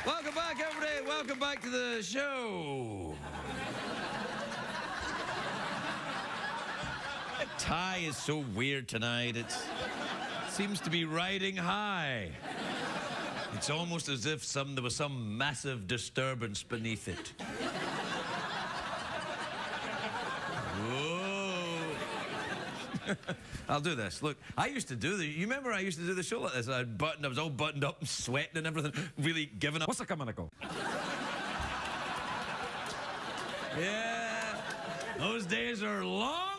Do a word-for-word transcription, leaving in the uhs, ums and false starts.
Welcome back, everybody. Welcome back to the show. The tie is so weird tonight. It seems to be riding high. It's almost as if some there was some massive disturbance beneath it. Whoa. I'll do this. Look, I used to do the. You remember I used to do the show like this? I had buttoned. I was all buttoned up and sweating and everything. Really giving up. What's the chemical? Yeah. Those days are long